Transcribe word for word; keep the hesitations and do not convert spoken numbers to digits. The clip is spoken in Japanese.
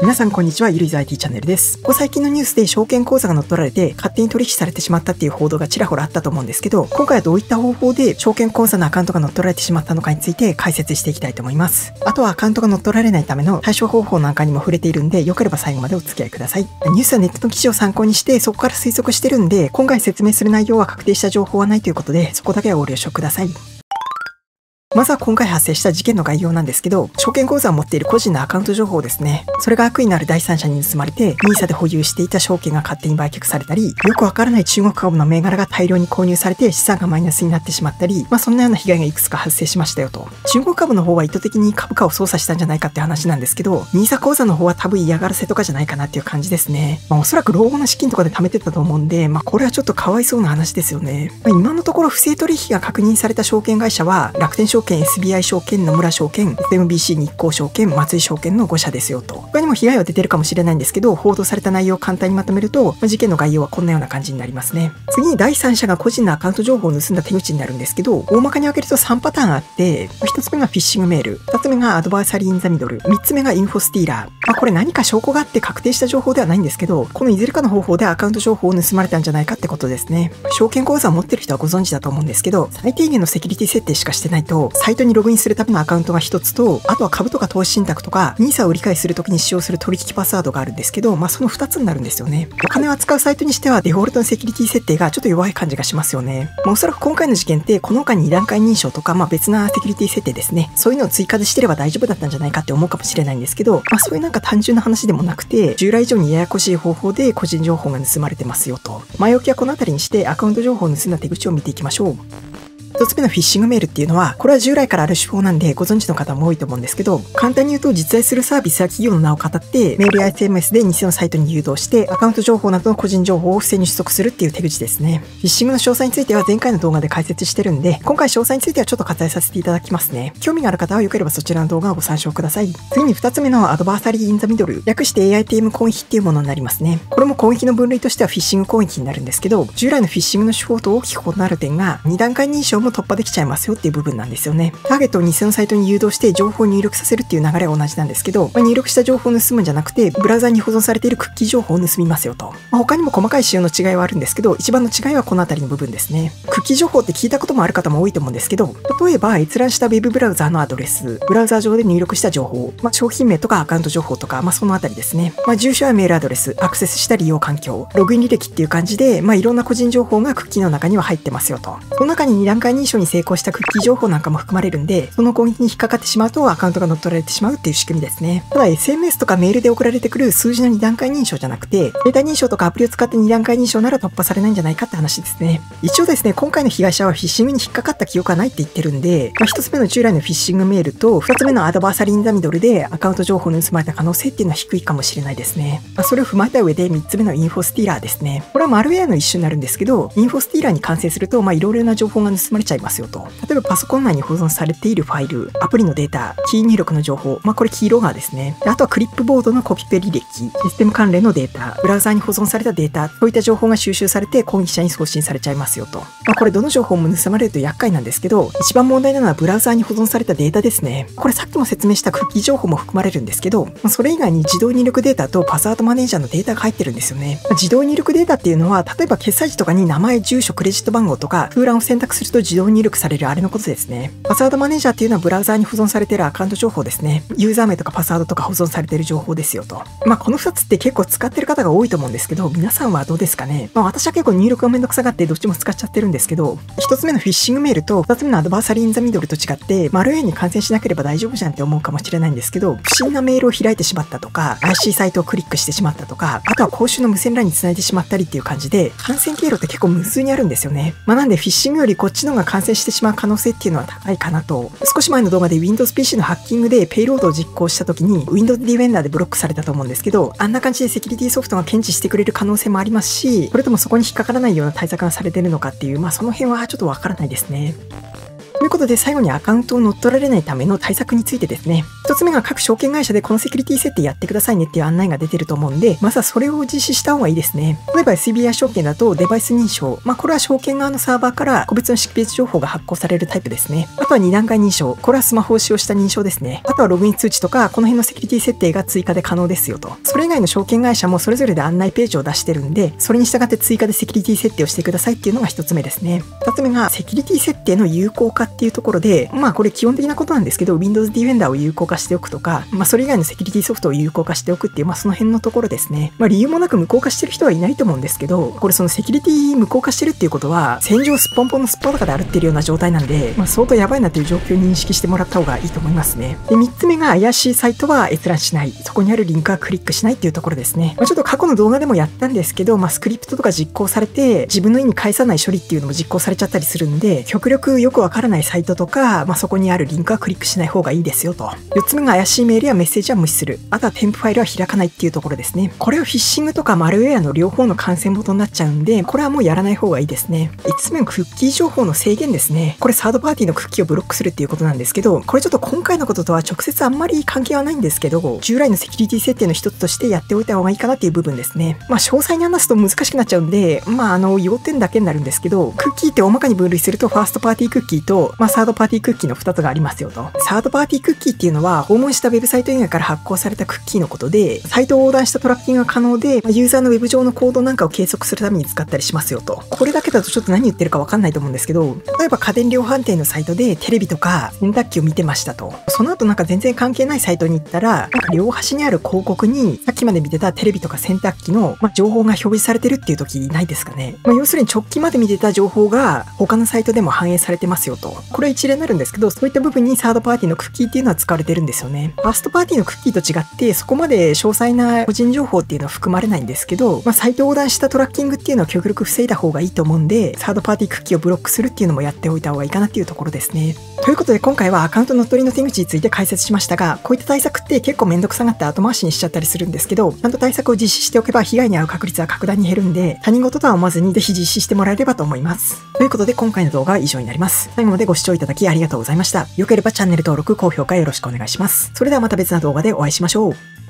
皆さんこんにちは、ゆるいず アイティー チャンネルです。ここ最近のニュースで証券口座が乗っ取られて勝手に取引されてしまったっていう報道がちらほらあったと思うんですけど、今回はどういった方法で証券口座のアカウントが乗っ取られてしまったのかについて解説していきたいと思います。あとはアカウントが乗っ取られないための対処方法なんかにも触れているんで、よければ最後までお付き合いください。ニュースはネットの記事を参考にしてそこから推測してるんで、今回説明する内容は確定した情報はないということで、そこだけはご了承ください。まずは今回発生した事件の概要なんですけど、証券口座を持っている個人のアカウント情報ですね。それが悪意のある第三者に盗まれて、ニーサ で保有していた証券が勝手に売却されたり、よくわからない中国株の銘柄が大量に購入されて資産がマイナスになってしまったり、まあそんなような被害がいくつか発生しましたよと。中国株の方は意図的に株価を操作したんじゃないかって話なんですけど、ニーサ 口座の方は多分嫌がらせとかじゃないかなっていう感じですね。まあおそらく老後の資金とかで貯めてたと思うんで、まあこれはちょっとかわいそうな話ですよね。まあ、今のところ不正取引が確認された証券会社は、楽天証券、エスビーアイ 証券、野村証券、エスエムビーシー 日興証券、松井証券のご社ですよと。他にも被害は出てるかもしれないんですけど、報道された内容を簡単にまとめると、事件の概要はこんなような感じになりますね。次に第三者が個人のアカウント情報を盗んだ手口になるんですけど、大まかに分けるとさんパターンあって、ひとつめがフィッシングメール、ふたつめがアドバイサリーインザミドル、みっつめがインフォスティーラー。まあ、これ何か証拠があって確定した情報ではないんですけど、このいずれかの方法でアカウント情報を盗まれたんじゃないかってことですね。証券口座を持ってる人はご存知だと思うんですけど、最低限のセキュリティ設定しかしてないと、サイトにログインするためのアカウントがひとつと、あとは株とか投資信託とか、ニーサ を理解するときに使用する取引パスワードがあるんですけど、まあそのふたつになるんですよね。お金を扱うサイトにしてはデフォルトのセキュリティ設定がちょっと弱い感じがしますよね。まあおそらく今回の事件ってこの他にに段階認証とか、まあ別なセキュリティ設定ですね。そういうのを追加でしてれば大丈夫だったんじゃないかって思うかもしれないんですけど、まあそういうなんか単純な話でもなくて、従来以上にややこしい方法で個人情報が盗まれてますよと。前置きはこの辺りにしてアカウント情報を盗んだ手口を見ていきましょう。一つ目のフィッシングメールっていうのは、これは従来からある手法なんでご存知の方も多いと思うんですけど、簡単に言うと実在するサービスや企業の名を語って、メールや エスエムエス で偽のサイトに誘導して、アカウント情報などの個人情報を不正に取得するっていう手口ですね。フィッシングの詳細については前回の動画で解説してるんで、今回詳細についてはちょっと割愛させていただきますね。興味がある方はよければそちらの動画をご参照ください。次にふたつめのアドバーサリーインザミドル、略して エーアイティーエム 攻撃っていうものになりますね。これも攻撃の分類としてはフィッシング攻撃になるんですけど、従来のフィッシングの手法と大きく異なる点が、に段階認証も突破できちゃいますよっていう部分なんですよね。ターゲットを偽のサイトに誘導して情報を入力させるっていう流れは同じなんですけど、まあ、入力した情報を盗むんじゃなくて、ブラウザに保存されているクッキー情報を盗みますよと。まあ、他にも細かい仕様の違いはあるんですけど、一番の違いはこの辺りの部分ですね。クッキー情報って聞いたこともある方も多いと思うんですけど、例えば閲覧した Web ブラウザーのアドレス、ブラウザー上で入力した情報、まあ、商品名とかアカウント情報とか、まあ、その辺りですね。まあ、住所やメールアドレス、アクセスした利用環境、ログイン履歴っていう感じで、まあ、いろんな個人情報がクッキーの中には入ってますよと。その中にに段階認証に成功したクッキー情報なんかも含まれるんで、その攻撃に引っかかってしまうとアカウントが乗っ取られてしまうっていう仕組みですね。ただ エスエムエス とかメールで送られてくる数字のに段階認証じゃなくて、データ認証とかアプリを使ってに段階認証なら突破されないんじゃないかって話ですね。一応ですね、今回の被害者はフィッシングに引っかかった記憶はないって言ってるんで、まあ、ひとつめの従来のフィッシングメールとふたつめのアドバーサリーインザミドルでアカウント情報を盗まれた可能性っていうのは低いかもしれないですね。まあ、それを踏まえた上でみっつめのインフォスティーラーですね。これはマルウェアの一種になるんですけど、インフォスティーラーに感染すると、まあいろいろな情報が盗まれちゃいますよと。例えばパソコン内に保存されているファイル、アプリのデータ、キー入力の情報、まあこれキーロガーですね。あとはクリップボードのコピペ履歴、システム関連のデータ、ブラウザーに保存されたデータ、そういった情報が収集されて攻撃者に送信されちゃいますよと。まあこれどの情報も盗まれると厄介なんですけど、一番問題なのはブラウザーに保存されたデータですね。これさっきも説明したクッキー情報も含まれるんですけど、まあ、それ以外に自動入力データとパスワードマネージャーのデータが入ってるんですよね。まあ、自動入力データっていうのは、例えば決済時とかに名前、住所、クレジット番号とか空欄を選択すると自動入力されるあれのことですね。パスワードマネージャーっていうのはブラウザーに保存されているアカウント情報ですね。ユーザー名とかパスワードとか保存されている情報ですよと。まあこのふたつって結構使ってる方が多いと思うんですけど、皆さんはどうですかね。まあ私は結構入力がめんどくさがってどっちも使っちゃってるんですけど、ひとつめのフィッシングメールとふたつめのアドバーサリーインザミドルと違って、マルウェアに感染しなければ大丈夫じゃんって思うかもしれないんですけど、不審なメールを開いてしまったとか、怪しいサイトをクリックしてしまったとか、あとは公衆の無線 ライン に繋いでしまったりっていう感じで、感染経路って結構無数にあるんですよね。まあなんでフィッシングよりこっちの方が感染してしまう可能性っていうのは高いかなと。少し前の動画で Windows ピーシー のハッキングでペイロードを実行した時に Windows Defender でブロックされたと思うんですけど、あんな感じでセキュリティソフトが検知してくれる可能性もありますし、それともそこに引っかからないような対策がされてるのかっていう、まあその辺はちょっとわからないですね。 ということで最後にアカウントを乗っ取られないための対策についてですね。一つ目が各証券会社でこのセキュリティ設定やってくださいねっていう案内が出てると思うんで、まずはそれを実施した方がいいですね。例えば エスビーアイ 証券だとデバイス認証。まあこれは証券側のサーバーから個別の識別情報が発行されるタイプですね。あとはに段階認証。これはスマホを使用した認証ですね。あとはログイン通知とか、この辺のセキュリティ設定が追加で可能ですよと。それ以外の証券会社もそれぞれで案内ページを出してるんで、それに従って追加でセキュリティ設定をしてくださいっていうのが一つ目ですね。二つ目がセキュリティ設定の有効化っていうところで、まあこれ基本的なことなんですけど、Windows Defender を有効化しておくとか、まあそれ以外のセキュリティソフトを有効化しておくっていう、まあその辺のところですね。まあ理由もなく無効化してる人はいないと思うんですけど、これそのセキュリティ無効化してるっていうことは、戦場すっぽんぽんのすっぱだかで歩ってるような状態なんで、まあ相当やばいなっていう状況を認識してもらった方がいいと思いますね。で、三つ目が怪しいサイトは閲覧しない。そこにあるリンクはクリックしないっていうところですね。まあちょっと過去の動画でもやったんですけど、まあスクリプトとか実行されて、自分の意に返さない処理っていうのも実行されちゃったりするんで、極力よくわからないサイトとか、まあそこにあるリンクはクリックしない方がいいですよと。よっつめが怪しいメールやメッセージは無視する。あとは添付ファイルは開かないっていうところですね。これはフィッシングとかマルウェアの両方の感染元になっちゃうんで、これはもうやらない方がいいですね。いつつめのクッキー情報の制限ですね。これサードパーティーのクッキーをブロックするっていうことなんですけど、これちょっと今回のこととは直接あんまり関係はないんですけど、従来のセキュリティ設定の一つとしてやっておいた方がいいかなっていう部分ですね。まあ詳細に話すと難しくなっちゃうんで、まああの要点だけになるんですけど、クッキーって大まかに分類するとファーストパーティークッキーと、まあサードパーティークッキーのふたつがありますよと。サードパーティークッキーっていうのは訪問したウェブサイト以外から発行されたクッキーのことで、サイトを横断したトラッキングが可能で、ユーザーのウェブ上のコードなんかを計測するために使ったりしますよと。これだけだとちょっと何言ってるかわかんないと思うんですけど、例えば家電量販店のサイトでテレビとか洗濯機を見てましたと。その後なんか全然関係ないサイトに行ったら、なんか両端にある広告にさっきまで見てたテレビとか洗濯機の、まあ、情報が表示されてるっていう時ないですかね。まあ、要するに直近まで見てた情報が他のサイトでも反映されてますよと。これは一例になるんですけど、そういった部分にサードパーティーのクッキーっていうのは使われてるんですよね。ファーストパーティーのクッキーと違ってそこまで詳細な個人情報っていうのは含まれないんですけど、まあ、サイトを横断したトラッキングっていうのは極力防いだ方がいいと思うんで、サードパーティークッキーをブロックするっていうのもやっておいた方がいいかなっていうところですね。ということで今回はアカウント乗っ取りの手口について解説しましたが、こういった対策って結構めんどくさがって後回しにしちゃったりするんですけど、ちゃんと対策を実施しておけば被害に遭う確率は格段に減るんで、他人事とは思わずにぜひ実施してもらえればと思います。ということで今回の動画は以上になります。最後までご視聴いただきありがとうございました。よければチャンネル登録、高評価よろしくお願いします。それではまた別な動画でお会いしましょう。